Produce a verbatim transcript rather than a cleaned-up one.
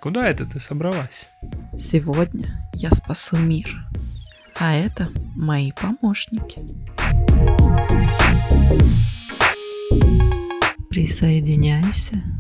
Куда это ты собралась? Сегодня я спасу мир, а это мои помощники. Присоединяйся.